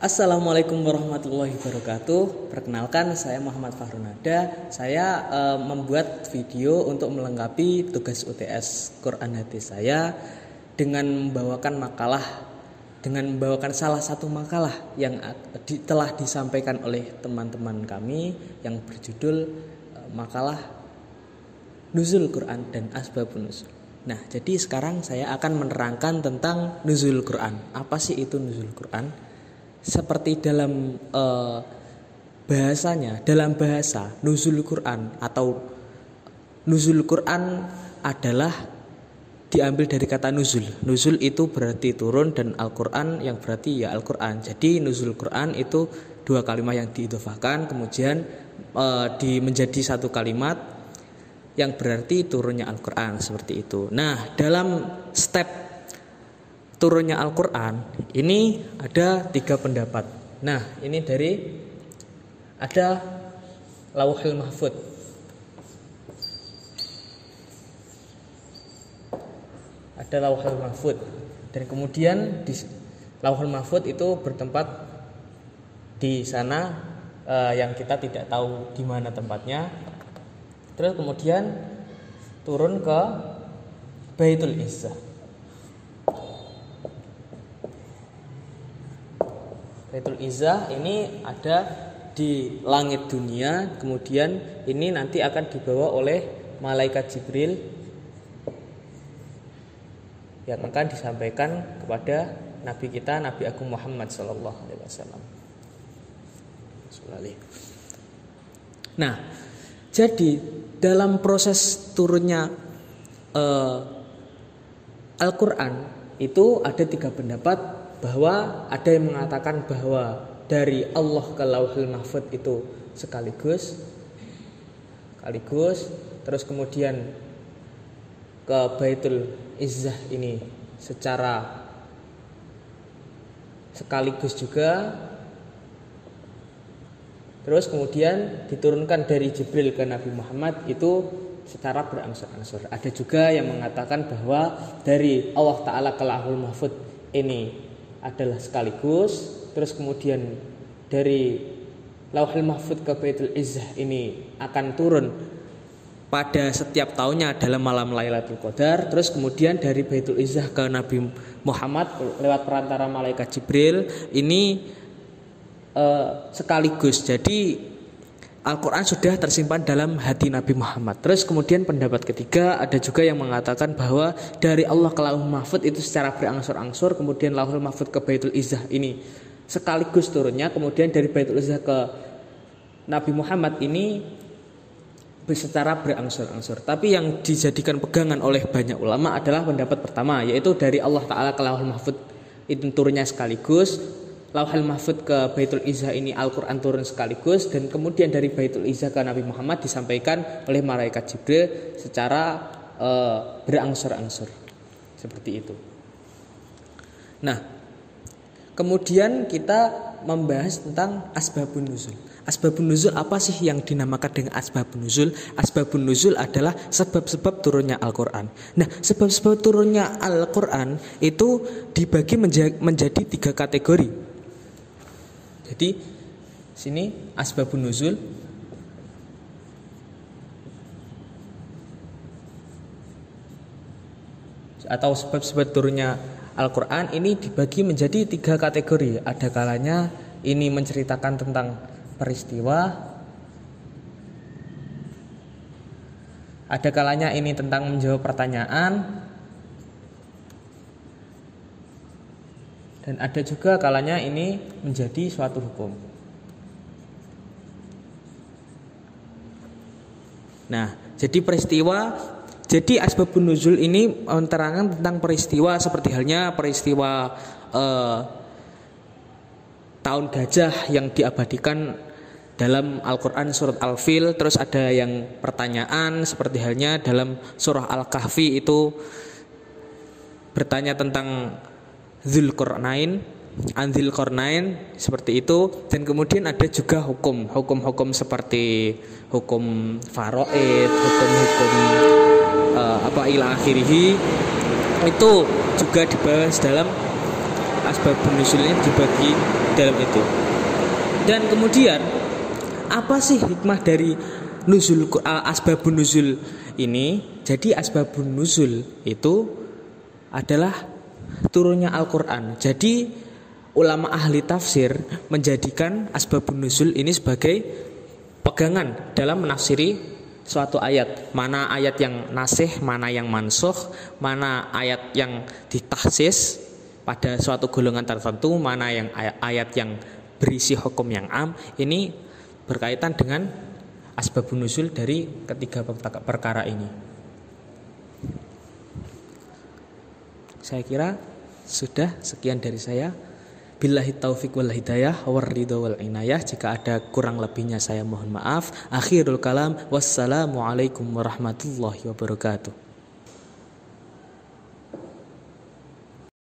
Assalamualaikum warahmatullahi wabarakatuh. Perkenalkan, saya Muhammad Fahrunada. Saya membuat video untuk melengkapi tugas UTS Quran Hati saya dengan membawakan salah satu makalah yang telah disampaikan oleh teman-teman kami yang berjudul makalah Nuzul Quran dan Asbabun Nuzul. Nah, jadi sekarang saya akan menerangkan tentang Nuzul Quran. Apa sih itu Nuzul Quran? Seperti dalam bahasanya, dalam bahasa Nuzul Quran atau Nuzul Quran adalah diambil dari kata nuzul. Nuzul itu berarti turun dan Al-Quran yang berarti ya Al-Quran. Jadi Nuzul Quran itu dua kalimat yang diidhofahkan kemudian menjadi satu kalimat yang berarti turunnya Al-Quran, seperti itu. Nah, dalam step turunnya Al-Quran ini ada 3 pendapat. Nah, ini ada Lauhul Mahfud. Ada Lauhul Mahfud. Dan kemudian di Lauhul Mahfud itu bertempat di sana yang kita tidak tahu di mana tempatnya. Terus kemudian turun ke Baitul Izzah. Baitul Izzah ini ada di langit dunia, kemudian ini nanti akan dibawa oleh malaikat Jibril yang akan disampaikan kepada Nabi kita, Nabi Agung Muhammad SAW. Nah, jadi dalam proses turunnya Al-Quran itu ada 3 pendapat, bahwa ada yang mengatakan bahwa dari Allah ke Lauhul Mahfud itu sekaligus, terus kemudian ke Baitul Izzah ini secara sekaligus juga, terus kemudian diturunkan dari Jibril ke Nabi Muhammad itu secara berangsur-angsur. Ada juga yang mengatakan bahwa dari Allah Ta'ala ke Lauhul Mahfud ini adalah sekaligus, terus kemudian dari Lauhul Mahfud ke Baitul Izzah ini akan turun pada setiap tahunnya dalam malam Lailatul Qadar, terus kemudian dari Baitul Izzah ke Nabi Muhammad lewat perantara malaikat Jibril ini sekaligus. Jadi Al-Quran sudah tersimpan dalam hati Nabi Muhammad. Terus kemudian pendapat ketiga, ada juga yang mengatakan bahwa dari Allah ke Lauhul Mahfud itu secara berangsur-angsur, kemudian Lauhul Mahfud ke Baitul Izzah ini sekaligus turunnya, kemudian dari Baitul Izzah ke Nabi Muhammad ini secara berangsur-angsur. Tapi yang dijadikan pegangan oleh banyak ulama adalah pendapat pertama, yaitu dari Allah Ta'ala ke Lauhul Mahfud itu turunnya sekaligus, Lauhul Mahfud ke Baitul Izzah ini Al-Quran turun sekaligus, dan kemudian dari Baitul Izzah ke Nabi Muhammad disampaikan oleh malaikat Jibril secara berangsur-angsur, seperti itu. Nah, kemudian kita membahas tentang Asbabun Nuzul. Asbabun Nuzul apa sih yang dinamakan dengan Asbabun Nuzul? Asbabun Nuzul adalah sebab-sebab turunnya Al-Quran. Nah, sebab-sebab turunnya Al-Quran itu dibagi menjadi 3 kategori. Jadi sini Asbabun Nuzul atau sebab-sebab turunnya Al-Quran ini dibagi menjadi 3 kategori. Ada kalanya ini menceritakan tentang peristiwa, ada kalanya ini tentang menjawab pertanyaan, dan ada juga kalanya ini menjadi suatu hukum. Nah, jadi Asbabun Nuzul ini menerangkan tentang peristiwa seperti halnya peristiwa tahun gajah yang diabadikan dalam Al-Quran surat Al-Fil. Terus ada yang pertanyaan seperti halnya dalam surah Al-Kahfi itu bertanya tentang Dzulqarnain, seperti itu. Dan kemudian ada juga hukum-hukum seperti hukum faraid, hukum-hukum ila akhirih, itu juga dibahas dalam asbabun nuzulnya dibagi dalam itu. Dan kemudian apa sih hikmah dari nuzul asbabun nuzul ini? Jadi asbabun nuzul itu adalah turunnya Al-Qur'an. Jadi ulama ahli tafsir menjadikan asbabun nuzul ini sebagai pegangan dalam menafsiri suatu ayat. Mana ayat yang nasih, mana yang mansukh, mana ayat yang ditahsis pada suatu golongan tertentu, mana yang ayat yang berisi hukum yang am. Ini berkaitan dengan asbabun nuzul dari ketiga perkara ini. Saya kira sudah sekian dari saya. Billahi taufiq wal hidayah war ridha wal inayah. Jika ada kurang lebihnya saya mohon maaf. Akhirul kalam, wassalamualaikum warahmatullahi wabarakatuh.